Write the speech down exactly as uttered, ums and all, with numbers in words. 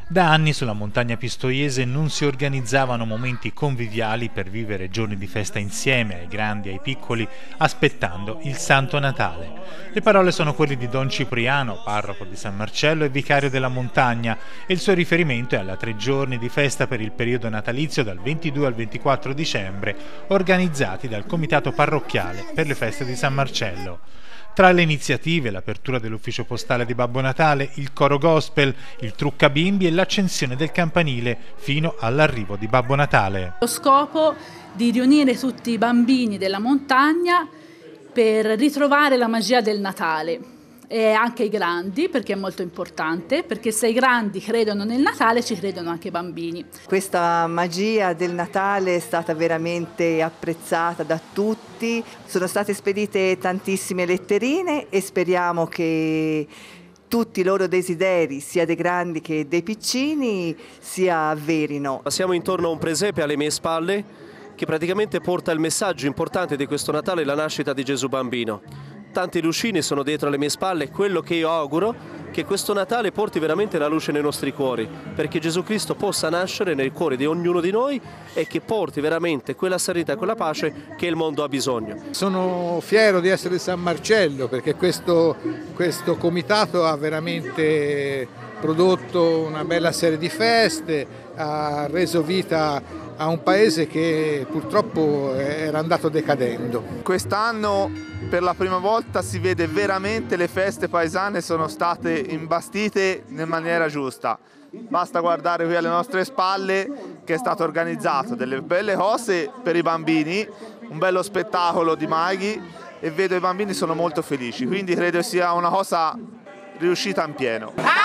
Da anni sulla montagna pistoiese non si organizzavano momenti conviviali per vivere giorni di festa insieme, ai grandi e ai piccoli, aspettando il Santo Natale. Le parole sono quelle di Don Cipriano, parroco di San Marcello e vicario della montagna, e il suo riferimento è alla tre giorni di festa per il periodo natalizio dal ventidue al ventiquattro dicembre, organizzati dal Comitato Parrocchiale per le feste di San Marcello. Tra le iniziative l'apertura dell'ufficio postale di Babbo Natale, il coro gospel, il trucca bimbi e l'accensione del campanile fino all'arrivo di Babbo Natale. Lo scopo di riunire tutti i bambini della montagna per ritrovare la magia del Natale e anche i grandi, perché è molto importante, perché se i grandi credono nel Natale ci credono anche i bambini. Questa magia del Natale è stata veramente apprezzata da tutti, sono state spedite tantissime letterine e speriamo che tutti i loro desideri, sia dei grandi che dei piccini, si avverino. Siamo intorno a un presepe alle mie spalle che praticamente porta il messaggio importante di questo Natale, la nascita di Gesù Bambino. Tanti lucini sono dietro le mie spalle, quello che io auguro che questo Natale porti veramente la luce nei nostri cuori, perché Gesù Cristo possa nascere nel cuore di ognuno di noi e che porti veramente quella serenità e quella pace che il mondo ha bisogno. Sono fiero di essere di San Marcello perché questo, questo comitato ha veramente prodotto una bella serie di feste, ha reso vita a un paese che purtroppo era andato decadendo. Quest'anno per la prima volta si vede veramente le feste paesane sono state imbastite in maniera giusta. Basta guardare qui alle nostre spalle che è stato organizzato delle belle cose per i bambini, un bello spettacolo di maghi e vedo i bambini sono molto felici, quindi credo sia una cosa riuscita in pieno.